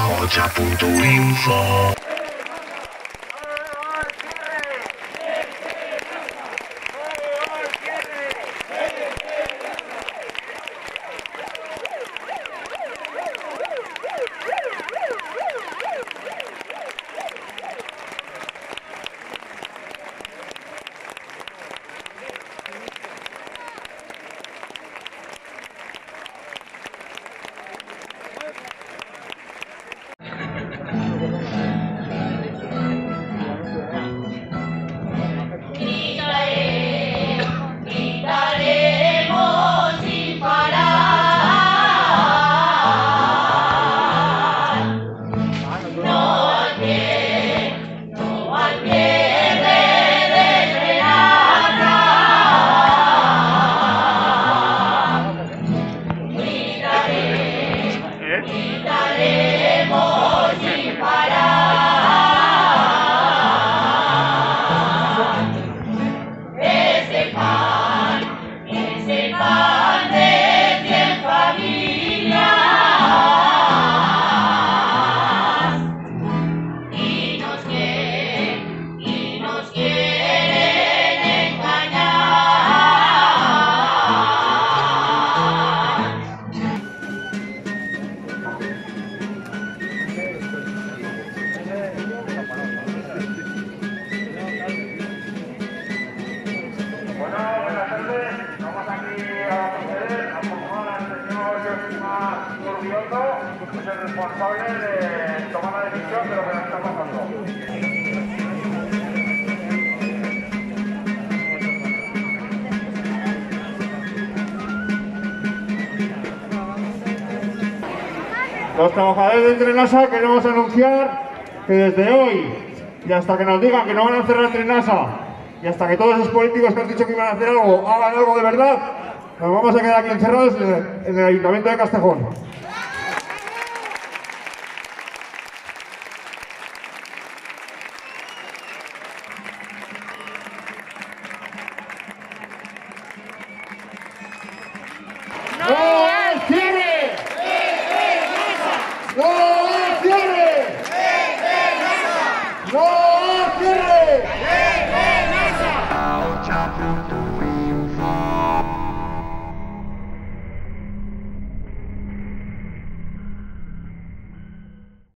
joya.info. Es el responsable de tomar la decisión de lo que nos está pasando. Los trabajadores de Trenasa queremos anunciar que desde hoy y hasta que nos digan que no van a cerrar Trenasa y hasta que todos esos políticos que han dicho que iban a hacer algo hagan algo de verdad, nos vamos a quedar aquí encerrados en el Ayuntamiento de Castejón. ¡No hay cierre! ¡No hay cierre! ¡No hay cierre!